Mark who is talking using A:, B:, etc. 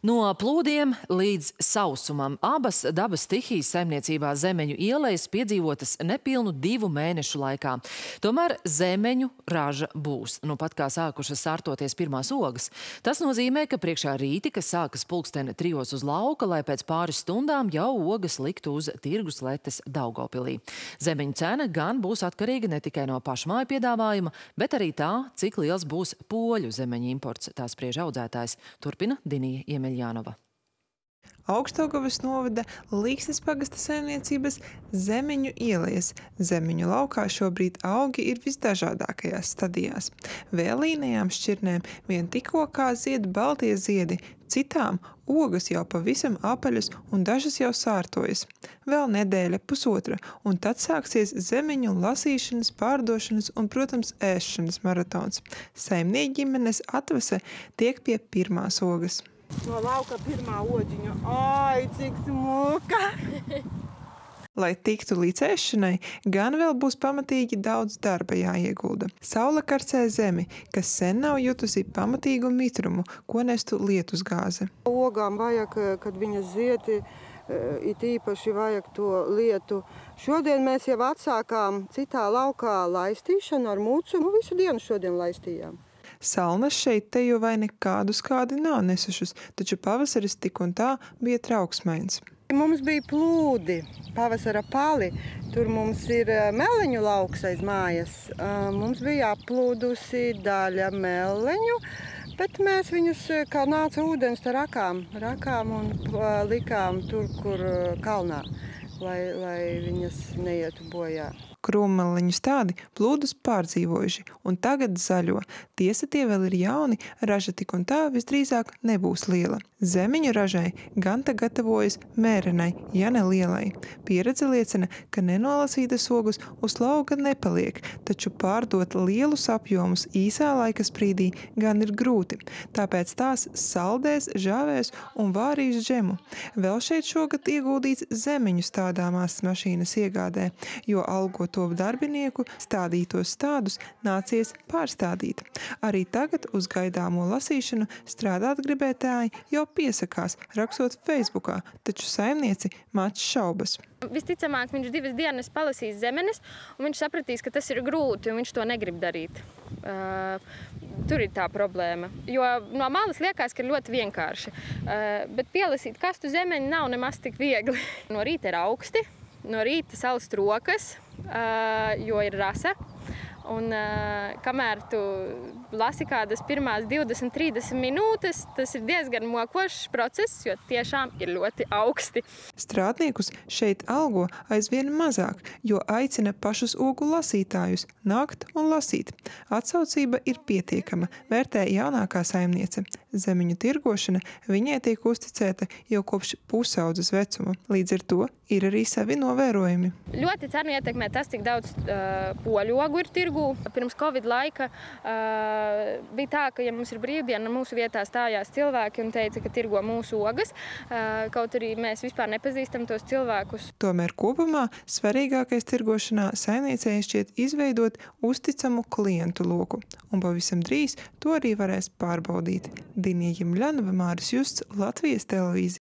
A: No plūdiem līdz sausumam abas dabas stihijas saimniecībā Zemeņu ielejas piedzīvotas nepilnu 2 mēnešu laikā. Tomēr zemeņu raža būs. Nu pat kā sākušas sārtoties pirmās ogas. Tas nozīmē, ka priekšā rīti, kas sākas pulksten 3 uz lauka, lai pēc pāris stundām jau ogas liktu uz tirgus letes Daugavpilī. Zemeņu cena gan būs atkarīga ne tikai no pašmāju piedāvājuma, bet arī tā, cik liels būs poļu zemeņu imports, tā spriež audzētājs. Turpina Dinija Iemeļjānova.
B: Augšdaugavas novada Līksnes pagasta saimniecības Zemeņu ielejas. Zemeņu laukā šobrīd augi ir visdažādākajās stadijās. Vēlīnajām šķirnēm vien tikko kā zied baltie ziedi, citām ogas jau pavisam apaļas un dažas jau sārtojas. Vēl nedēļa, pusotra, un tad sāksies zemeņu lasīšanas, pārdošanas un, protams, ēšanas maratons. Saimnieku ģimenes atvase tiek pie pirmās ogas.
C: No lauka pirmā oģiņa. Ai, cik smuka!
B: Lai tiktu līdz ēšanai, gan vēl būs pamatīgi daudz darba jāiegulda. Saule karcē zemi, kas sen nav jutusi pamatīgu mitrumu, ko nestu lietusgāze.
C: Ogām vajag, kad viņas zied, it īpaši vajag to lietu. Šodien mēs jau atsākām citā laukā laistīšanu ar mucu. Visu dienu šodien laistījām.
B: Salnas šeit te jau vai nekādu skādi nav nesušas, taču pavasaris tik un tā bija trauksmains.
C: Mums bija plūdi, pavasara pali. Tur mums ir meleņu lauks aiz mājas. Mums bija aplūdusi daļa meleņu, bet mēs viņus, kā nāca ūdens, rakām un likām tur, kur kalnā, lai viņas neietu bojā.
B: Krūmmeliņu stādi plūdus pārdzīvojuši un tagad zaļo. Tiesa, tie vēl ir jauni, raža tik un tā visdrīzāk nebūs liela. Zemeņu ražai gan te gatavojas mērenai, ja ne lielai. Pieredze liecina, ka nenolasītas ogas uz lauka nepaliek, taču pārdot lielus apjomus īsā laika sprīdī gan ir grūti. Tāpēc tās saldēs, žāvēs un vārīs džemu. Vēl šeit šogad ieguldīts zemeņu stādāmās mašīnas iegādē, jo algot to darbinieku stādītos stādus nācies pārstādīt. Arī tagad uz gaidāmo lasīšanu strādāt gribētāji jau piesakās, rakstot Facebookā, taču saimnieci māc šaubas.
D: Visticamāk, viņš 2 dienas palasīs zemenes, un viņš sapratīs, ka tas ir grūti, un viņš to negrib darīt. Tur ir tā problēma. Jo no malas liekas, ka ir ļoti vienkārši. Bet pielasīt kastu zemeņu nav nemaz tik viegli. No rīta ir augsti, no rīta salst rokas, jo ir rasa. Un kamēr tu lasi kādas pirmās 20-30 minūtes, tas ir diezgan mokošs process, jo tiešām ir ļoti augsti.
B: Strādniekus šeit algo aizvien mazāk, jo aicina pašus ogu lasītājus nākt un lasīt. Atsaucība ir pietiekama, vērtē jaunākā saimniece. Zemeņu tirgošana viņai tiek uzticēta jau kopš pusaudzes vecuma. Līdz ar to ir arī savi novērojumi.
D: Ļoti cenu ietekmē tas, cik daudz poļu ogu ir tirgu. Pirms Covid laika bija tā, ka, ja mums ir brīvdiena, mūsu vietā stājās cilvēki un teica, ka tirgo mūsu ogas, kaut arī mēs vispār nepazīstam tos cilvēkus.
B: Tomēr kopumā svarīgākais tirgošanā saimniecei šķiet izveidot uzticamu klientu loku, un pavisam drīz to arī varēs pārbaudīt. Dinija Iemeļjānova, Māris Justs, Latvijas televīzija.